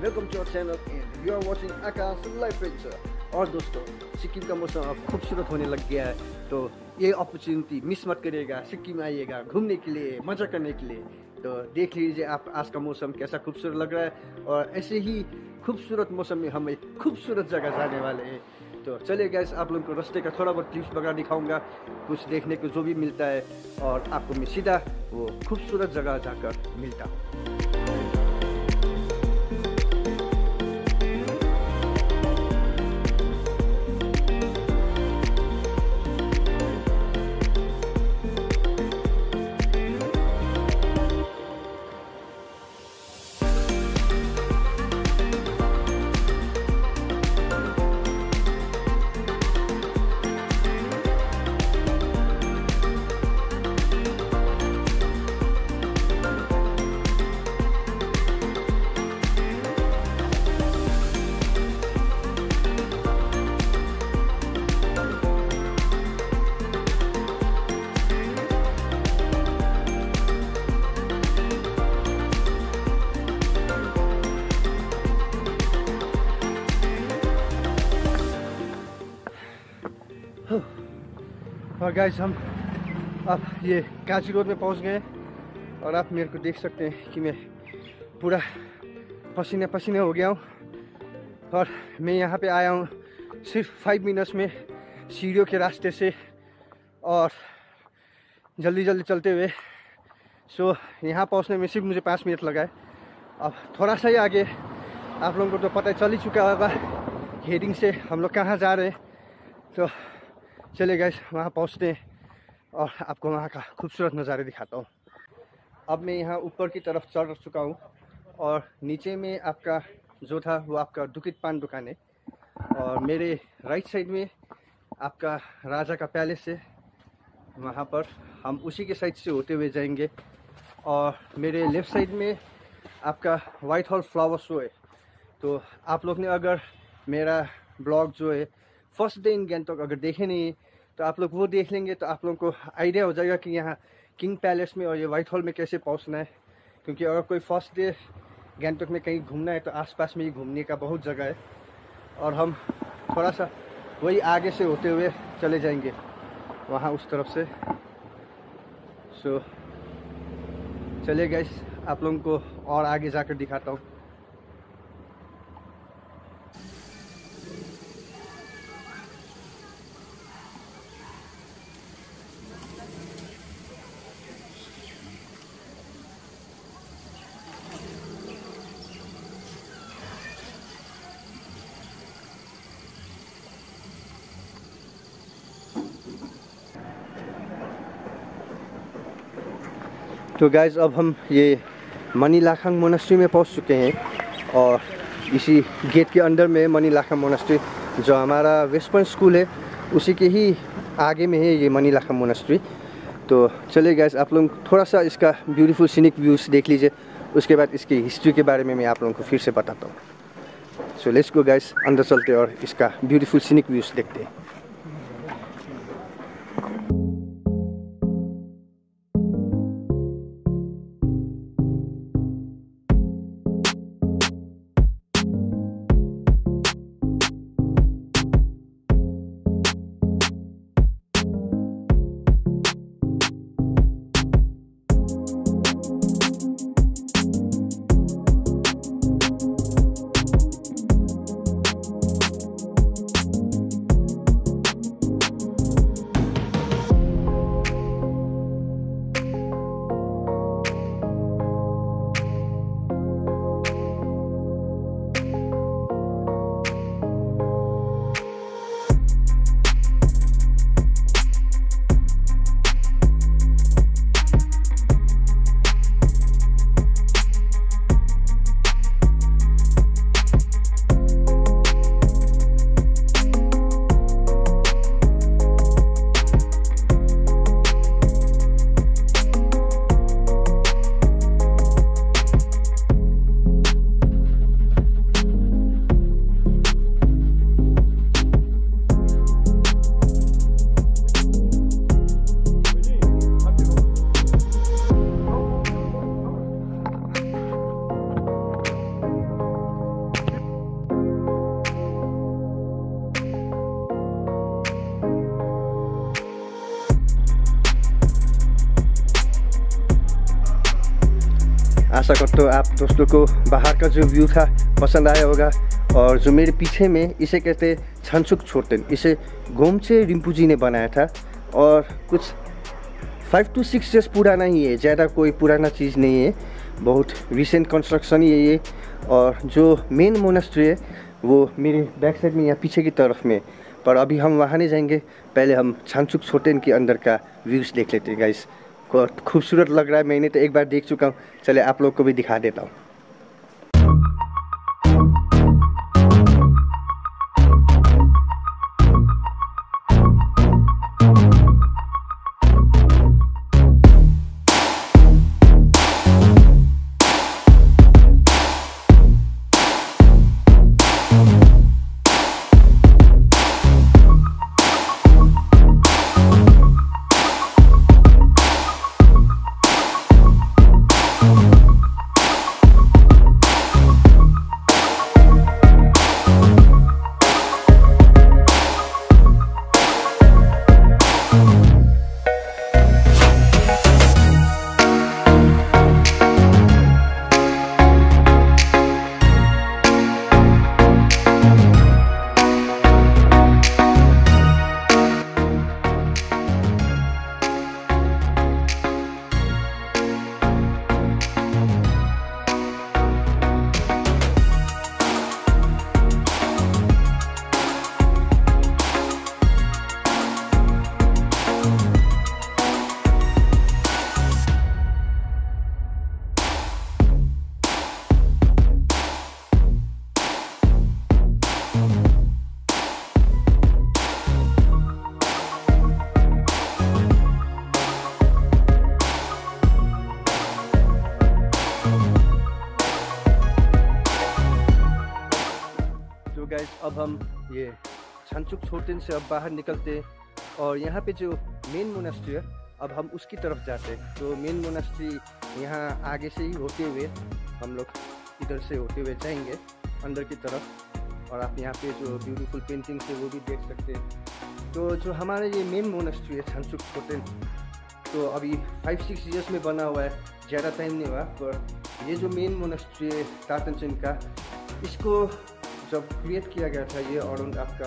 Welcome to our channel and you are watching Akash लाइफेंचर। और दोस्तों, सिक्किम का मौसम अब खूबसूरत होने लग गया है, तो ये अपॉर्चुनिटी मिस मत करिएगा। सिक्किम आइएगा घूमने के लिए, मज़ा करने के लिए। तो देख लीजिए आप आज का मौसम कैसा खूबसूरत लग रहा है, और ऐसे ही खूबसूरत मौसम में हम एक खूबसूरत जगह जाने वाले हैं। तो चलिए गाइस, आप लोगों को रास्ते का थोड़ा बहुत क्लिप्स वगैरह दिखाऊंगा, कुछ देखने को जो भी मिलता है, और आपको मैं सीधा वो खूबसूरत जगह जाकर मिलता हूँ। और गाइस, हम अब ये काजी रोड में पहुंच गए, और आप मेरे को देख सकते हैं कि मैं पूरा पसीने पसीने हो गया हूँ। और मैं यहाँ पे आया हूँ सिर्फ 5 मिनट्स में सीढ़ियों के रास्ते से, और जल्दी जल्दी चलते हुए। सो यहाँ पहुँचने में सिर्फ मुझे 5 मिनट लगा है। अब थोड़ा सा ही आगे आप लोगों को तो पता चल ही चुका होगा हेडिंग से हम लोग कहाँ जा रहे हैं। तो चलिए गाइस, वहाँ पहुँचते हैं और आपको वहाँ का खूबसूरत नज़ारे दिखाता हूँ। अब मैं यहाँ ऊपर की तरफ चढ़ चुका हूँ, और नीचे में आपका जो था वो आपका दुकित पान दुकान है, और मेरे राइट साइड में आपका राजा का पैलेस है। वहाँ पर हम उसी के साइड से होते हुए जाएंगे, और मेरे लेफ़्ट साइड में आपका वाइट हॉल फ्लावर शो है। तो आप लोग ने अगर मेरा ब्लॉग जो है फर्स्ट डे इन गैंगटॉक अगर देखे नहीं, तो आप लोग वो देख लेंगे, तो आप लोगों को आइडिया हो जाएगा कि यहाँ किंग पैलेस में और ये वाइट हॉल में कैसे पहुँचना है। क्योंकि अगर कोई फर्स्ट डे गैंगटॉक में कहीं घूमना है तो आसपास में ही घूमने का बहुत जगह है, और हम थोड़ा सा वही आगे से होते हुए चले जाएंगे वहाँ उस तरफ से। सो चलिए गाइस, आप लोगों को और आगे जाकर दिखाता हूँ। तो गाइज, अब हम ये मनी लखांग मोनास्ट्री में पहुंच चुके हैं, और इसी गेट के अंदर में मनी लखांग मोनास्ट्री, जो हमारा वेस्टर्न स्कूल है उसी के ही आगे में है ये मनी लखांग मोनास्ट्री। तो चलिए गाइज, आप लोग थोड़ा सा इसका ब्यूटीफुल सीनिक व्यूज़ देख लीजिए, उसके बाद इसकी हिस्ट्री के बारे में मैं आप लोगों को फिर से बताता हूँ। सो लेट्स गो गाइज, अंदर चलते और इसका ब्यूटीफुल सीनिक व्यूज़ देखते हैं। आशा करता हूँ आप दोस्तों को बाहर का जो व्यू था पसंद आया होगा। और जो मेरे पीछे में इसे कहते हैं छांगछुप छोर्टेन, इसे गोमचे रिम्पोचे ने बनाया था और कुछ 5 to 6 years पुराना ही है, ज़्यादा कोई पुराना चीज़ नहीं है, बहुत रिसेंट कंस्ट्रक्शन ही है ये। और जो मेन मोनास्ट्री है वो मेरे बैक साइड में, यहाँ पीछे की तरफ में, पर अभी हम वहाँ नहीं जाएंगे, पहले हम छांगछुप छोर्टेन के अंदर का व्यूज़ देख लेते हैं गाइस। खूबसूरत लग रहा है, मैंने तो एक बार देख चुका हूँ, चले आप लोग को भी दिखा देता हूँ। गाइस अब हम ये छांगछुप छोर्टेन से अब बाहर निकलते और यहाँ पे जो मेन मोनास्ट्री है अब हम उसकी तरफ जाते हैं। तो मेन मोनास्ट्री यहाँ आगे से ही होते हुए हम लोग इधर से होते हुए जाएंगे अंदर की तरफ। और आप यहाँ पे जो ब्यूटीफुल पेंटिंग्स है वो भी देख सकते हैं। तो जो हमारा ये मेन मोनास्ट्री है छांगछुप छोर्टेन, तो अभी 5-6 years में बना हुआ है, ज़्यादा टाइम नहीं हुआ। पर ये जो मेन मोनास्ट्री है ताथंचेन का, इसको जब क्रिएट किया गया था ये अराउंड आपका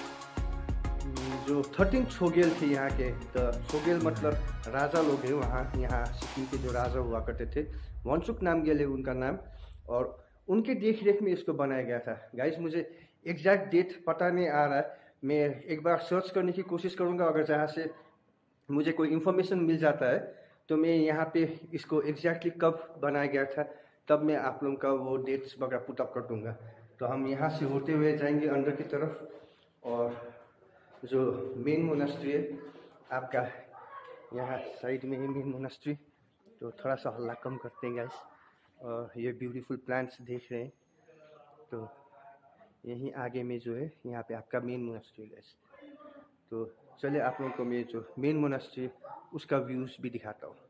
जो 13 छोग्यल थे यहाँ के, तो छोग्यल मतलब राजा लोग हैं वहाँ, यहाँ सिक्किम के जो राजा हुआ करते थे, वांचुक नामग्याल है उनका नाम, और उनके देख रेख में इसको बनाया गया था। गाइस मुझे एग्जैक्ट डेट पता नहीं आ रहा है, मैं एक बार सर्च करने की कोशिश करूँगा, अगर जहाँ से मुझे कोई इन्फॉर्मेशन मिल जाता है तो मैं यहाँ पे इसको एग्जैक्टली कब बनाया गया था तब मैं आप लोगों का वो डेट्स वगैरह पुट अप कर दूँगा। तो हम यहाँ से होते हुए जाएंगे अंदर की तरफ, और जो मेन मोनास्ट्री है आपका यहाँ साइड में ही मेन मोनास्ट्री। तो थोड़ा सा हल्ला कम करते हैं गाइस। और ये ब्यूटीफुल प्लांट्स देख रहे हैं, तो यहीं आगे में जो है यहाँ पे आपका मेन मोनास्ट्री गाइस। तो चलिए आप लोगों को मैं जो मेन मोनास्ट्री उसका व्यूज़ भी दिखाता हूँ।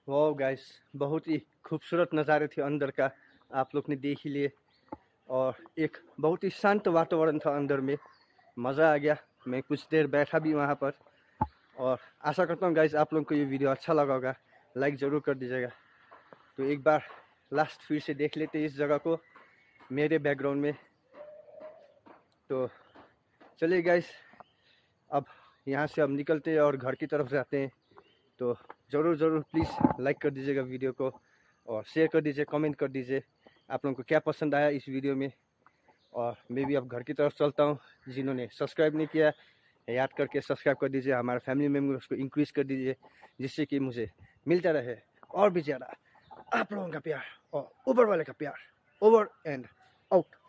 वाह गाइस, बहुत ही खूबसूरत नज़ारे थे अंदर का, आप लोग ने देख ही लिए। और एक बहुत ही शांत वातावरण था अंदर में, मज़ा आ गया। मैं कुछ देर बैठा भी वहाँ पर। और आशा करता हूँ गाइस आप लोगों को ये वीडियो अच्छा लगा होगा, लाइक ज़रूर कर दीजिएगा। तो एक बार लास्ट फिर से देख लेते इस जगह को मेरे बैकग्राउंड में। तो चलिए गाइस, अब यहाँ से हम निकलते हैं और घर की तरफ जाते हैं। तो ज़रूर प्लीज़ लाइक कर दीजिएगा वीडियो को, और शेयर कर दीजिए, कमेंट कर दीजिए आप लोगों को क्या पसंद आया इस वीडियो में। और मैं भी अब घर की तरफ चलता हूँ। जिन्होंने सब्सक्राइब नहीं किया, याद करके सब्सक्राइब कर दीजिए, हमारे फैमिली मेम्बर्स को इंक्रीज़ कर दीजिए, जिससे कि मुझे मिलता रहे और भी ज़्यादा आप लोगों का प्यार और ऊपर वाले का प्यार। Over and out.